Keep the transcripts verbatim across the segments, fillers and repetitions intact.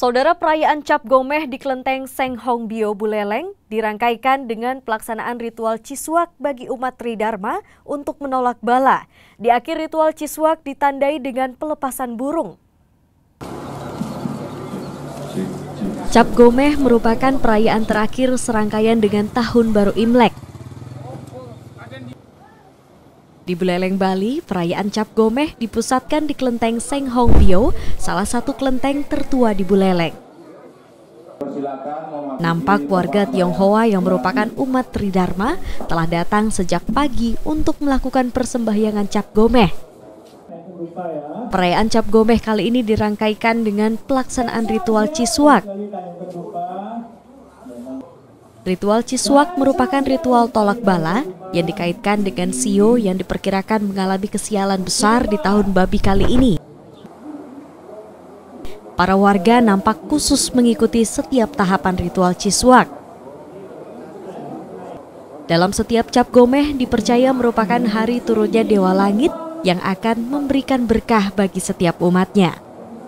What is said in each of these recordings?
Saudara, perayaan Cap Gomeh di Kelenteng Seng Hong Bio Buleleng dirangkaikan dengan pelaksanaan ritual Ciswak bagi umat Tridharma untuk menolak bala. Di akhir ritual Ciswak ditandai dengan pelepasan burung. Cap Gomeh merupakan perayaan terakhir serangkaian dengan Tahun Baru Imlek. Di Buleleng, Bali, perayaan Cap Gomeh dipusatkan di Kelenteng Seng Hong Bio, salah satu kelenteng tertua di Buleleng. Nampak warga Tionghoa yang merupakan umat Tridharma telah datang sejak pagi untuk melakukan persembahyangan Cap Gomeh. Perayaan Cap Gomeh kali ini dirangkaikan dengan pelaksanaan ritual Ciswak. Ritual Ciswak merupakan ritual tolak bala yang dikaitkan dengan sio yang diperkirakan mengalami kesialan besar di tahun babi kali ini. Para warga nampak khusus mengikuti setiap tahapan ritual Ciswak. Dalam setiap Cap Gomeh dipercaya merupakan hari turunnya Dewa Langit yang akan memberikan berkah bagi setiap umatnya.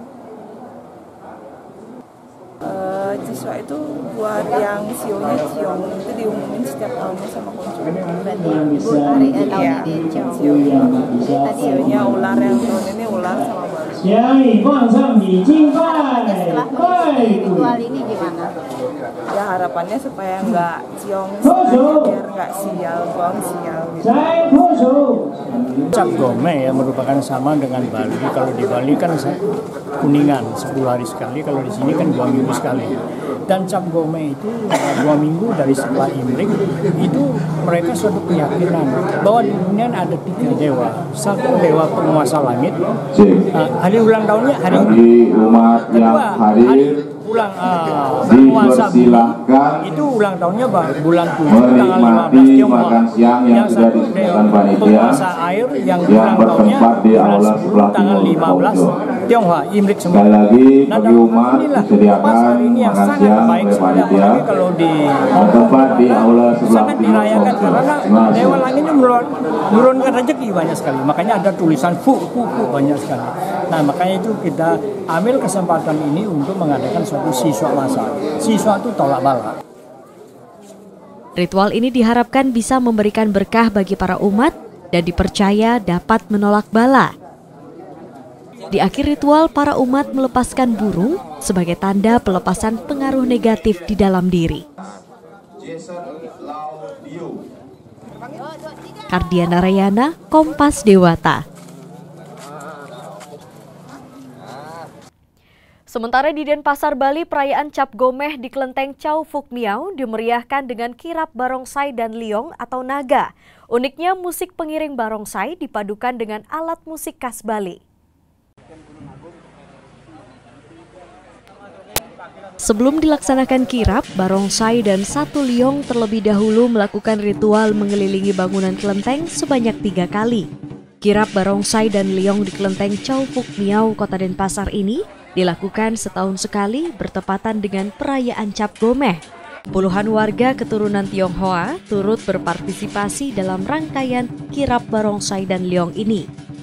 Ciswak itu buat yang sionya ciong, itu diumumin setiap tahunnya sama konsumen. Berarti ibu hari eh, tahun ya, ini ciong. sionya, sionya ular, yang tahun ini ular sama babi. Harapannya setelah mengikuti ritual ini gimana? Ya harapannya supaya nggak ciong, sebenarnya biar nggak sial, buang sial gitu. Cap Gomeh ya merupakan sama dengan Bali. Kalau di Bali kan kuningan sepuluh hari sekali, kalau di sini kan dua minggu sekali. Dan Cap Gomeh itu dua minggu dari setelah Imlek itu mereka suatu keyakinan bahwa di dunia ada tiga dewa. Satu dewa penguasa langit, uh, hari ulang tahunnya hari ini. Kedua, hari ulang uh, penguasa bumi itu ulang tahunnya bulan tujuh tanggal lima belas Tionghoa. Yang satu dewa penguasa air yang ulang tahunnya bulan sepuluh tanggal lima belas Tionghoa, Imlek semua. Nah, dalam hal inilah pas hari ini yang sangat baik sekali, apalagi kalau di sangat dirayakan karena dewa langitnya menurunkan rezeki banyak sekali. Makanya ada tulisan fu fu fu banyak sekali. Nah, makanya itu kita ambil kesempatan ini untuk mengadakan suatu Ciswak masal. Ciswak itu tolak bala. Ritual ini diharapkan bisa memberikan berkah bagi para umat dan dipercaya dapat menolak bala. Di akhir ritual, para umat melepaskan burung sebagai tanda pelepasan pengaruh negatif di dalam diri. Kardiana Rayana, Kompas Dewata. Sementara di Denpasar, Bali, perayaan Cap Gomeh di Kelenteng Chow Phuc Miao dimeriahkan dengan kirap barongsai dan liong atau naga. Uniknya, musik pengiring barongsai dipadukan dengan alat musik khas Bali. Sebelum dilaksanakan kirap, barongsai dan satu liong terlebih dahulu melakukan ritual mengelilingi bangunan kelenteng sebanyak tiga kali. Kirap barongsai dan liong di Kelenteng Chow Phuc Miao, Kota Denpasar ini dilakukan setahun sekali bertepatan dengan perayaan Cap Gomeh. Puluhan warga keturunan Tionghoa turut berpartisipasi dalam rangkaian kirap barongsai dan liong ini.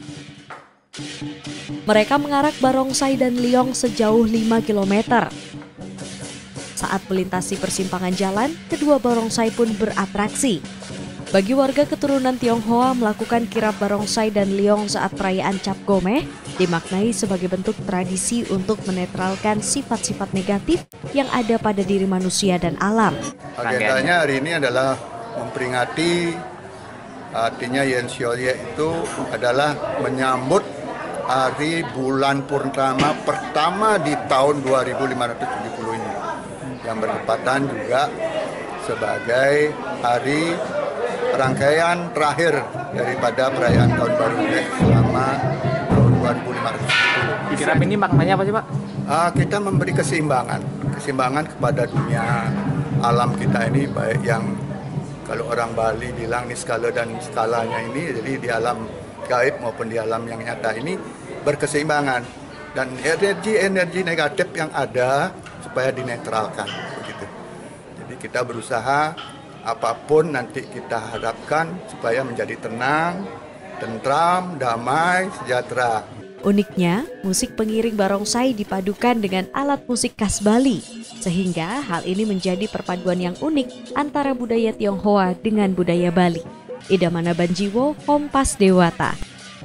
Mereka mengarak barongsai dan liong sejauh lima kilometer. Saat melintasi persimpangan jalan, kedua barongsai pun beratraksi. Bagi warga keturunan Tionghoa, melakukan kirap barongsai dan liong saat perayaan Cap Gomeh dimaknai sebagai bentuk tradisi untuk menetralkan sifat-sifat negatif yang ada pada diri manusia dan alam. Agendanya hari ini adalah memperingati, artinya Yen Xiaoye itu adalah menyambut hari bulan purnama pertama di tahun dua ribu lima ratus tujuh puluh ini, yang bertepatan juga sebagai hari rangkaian terakhir daripada perayaan Tahun Baru Imlek selama tahun dua ribu lima ratus tujuh puluh. Kirap ini maknanya apa sih, Pak? Uh, kita memberi keseimbangan, keseimbangan kepada dunia alam kita ini, baik yang kalau orang Bali bilang ini skala dan skalanya ini, jadi di alam gaib maupun di alam yang nyata ini berkeseimbangan, dan energi-energi negatif yang ada supaya dinetralkan begitu. Jadi kita berusaha apapun nanti kita harapkan supaya menjadi tenang, tentram, damai, sejahtera. Uniknya, musik pengiring barongsai dipadukan dengan alat musik khas Bali, sehingga hal ini menjadi perpaduan yang unik antara budaya Tionghoa dengan budaya Bali. Idamana Banjiwo, Kompas Dewata.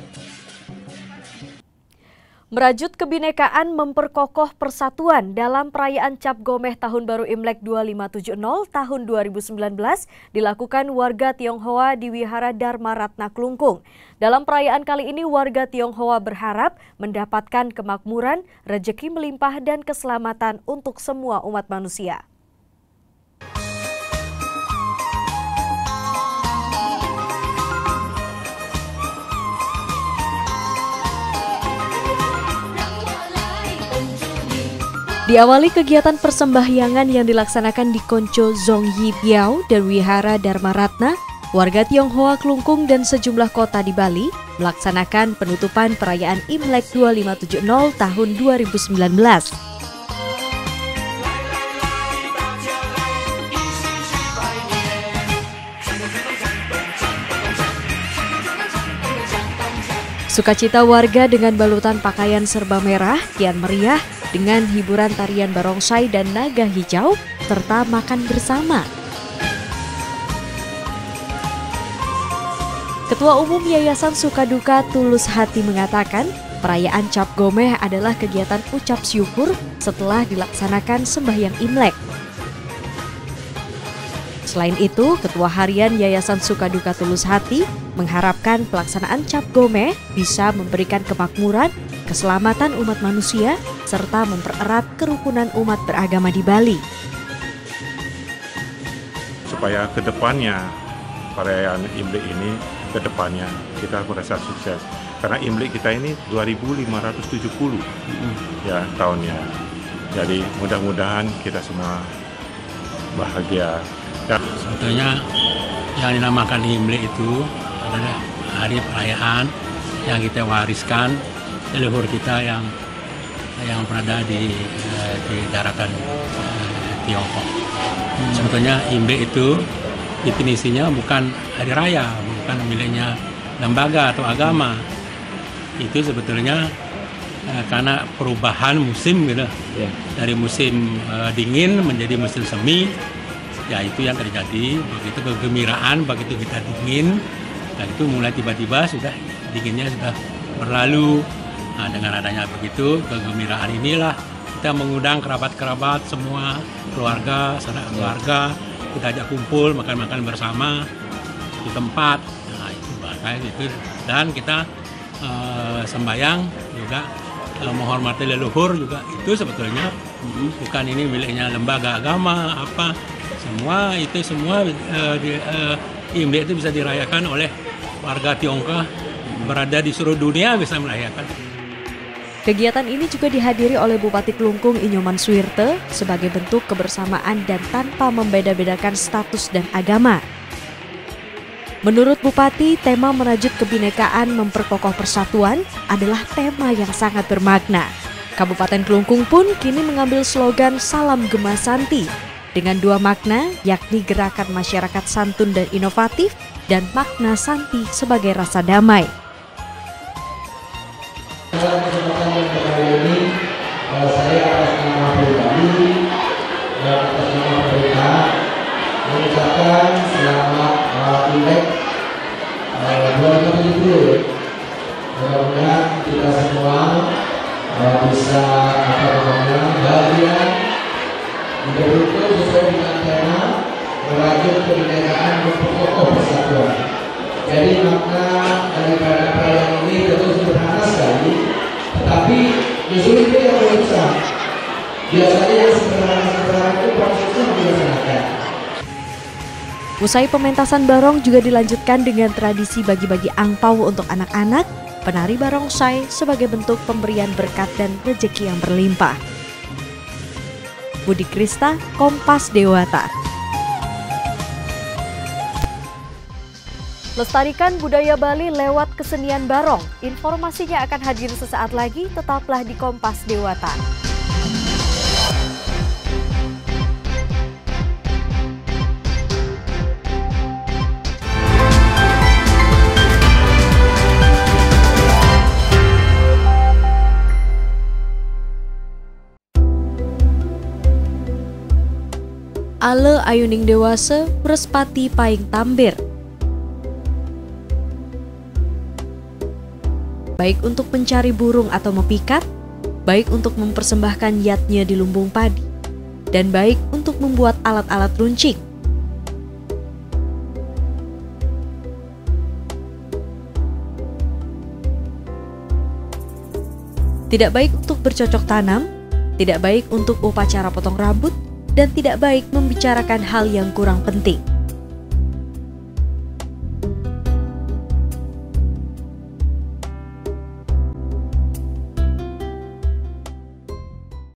Merajut kebinekaan memperkokoh persatuan dalam perayaan Cap Gomeh Tahun Baru Imlek dua lima tujuh nol tahun dua ribu sembilan belas dilakukan warga Tionghoa di Wihara Dharma Ratna Klungkung. Dalam perayaan kali ini warga Tionghoa berharap mendapatkan kemakmuran, rejeki melimpah dan keselamatan untuk semua umat manusia. Diawali kegiatan persembahyangan yang dilaksanakan di Konco Zongyi Piao dan Wihara Dharma Ratna, warga Tionghoa Klungkung dan sejumlah kota di Bali melaksanakan penutupan perayaan Imlek dua lima tujuh nol tahun dua ribu sembilan belas. Sukacita warga dengan balutan pakaian serba merah kian meriah dengan hiburan tarian barongsai dan naga hijau serta makan bersama. Ketua Umum Yayasan Sukaduka Tulus Hati mengatakan, perayaan Cap Gomeh adalah kegiatan ucap syukur setelah dilaksanakan sembahyang Imlek. Selain itu, Ketua Harian Yayasan Sukaduka Tulus Hati mengharapkan pelaksanaan Cap Gomeh bisa memberikan kemakmuran, keselamatan umat manusia, serta mempererat kerukunan umat beragama di Bali. Supaya kedepannya perayaan Imlek ini kedepannya kita merasa sukses. Karena Imlek kita ini dua ribu lima ratus tujuh puluh ya tahunnya. Jadi mudah-mudahan kita semua bahagia. Ya. Sebetulnya yang dinamakan Imlek itu adalah hari perayaan yang kita wariskan leluhur kita yang yang berada di di daratan uh, Tiongkok. Hmm. Sebetulnya Imlek itu definisinya bukan hari raya, bukan miliknya lembaga atau agama. Itu sebetulnya uh, karena perubahan musim gitu, yeah. Dari musim uh, dingin menjadi musim semi. Ya itu yang terjadi, begitu kegembiraan, begitu kita dingin, dan itu mulai tiba-tiba sudah dinginnya sudah berlalu. Nah, dengan adanya begitu, kegembiraan inilah kita mengundang kerabat-kerabat semua, keluarga, sanak keluarga, kita ajak kumpul, makan-makan bersama di tempat. Nah, itu bahkan itu dan kita uh, sembahyang juga uh, menghormati leluhur juga itu sebetulnya bukan ini miliknya lembaga agama apa. Semua itu semua uh, di, uh, Imlek itu bisa dirayakan oleh warga Tiongkok berada di seluruh dunia bisa merayakan. Kegiatan ini juga dihadiri oleh Bupati Klungkung Inyoman Suwirte sebagai bentuk kebersamaan dan tanpa membeda-bedakan status dan agama. Menurut Bupati, tema merajut kebinekaan memperkokoh persatuan adalah tema yang sangat bermakna. Kabupaten Klungkung pun kini mengambil slogan Salam Gema Santi dengan dua makna, yakni gerakan masyarakat santun dan inovatif dan makna Santi sebagai rasa damai. Dalam kesempatan yang kali ini, saya atas nama pribadi dan atas nama pemerintah mengucapkan selamat Imlek dua ribu tujuh puluh. Mudah-mudahan kita semua bisa apa namanya bahagia, betul-betul sesuai dengan tema merajut kebinekaan memperkokoh persatuan. Jadi makna daripada perayaan ini tentu sederhana sekali, tetapi justru itu yang berusaha. Biasanya yang sederhana-sederhana itu prosesnya dilaksanakan. Usai pementasan barong juga dilanjutkan dengan tradisi bagi-bagi angpau untuk anak-anak, penari barongsai sebagai bentuk pemberian berkat dan rezeki yang berlimpah. Budi Krista, Kompas Dewata. Lestarikan budaya Bali lewat kesenian barong. Informasinya akan hadir sesaat lagi, tetaplah di Kompas Dewata. Ale Ayuning Dewase Prespati Paing Tambir. Baik untuk mencari burung atau mepikat, baik untuk mempersembahkan yatnya di lumbung padi, dan baik untuk membuat alat-alat runcing. Tidak baik untuk bercocok tanam, tidak baik untuk upacara potong rambut, dan tidak baik membicarakan hal yang kurang penting.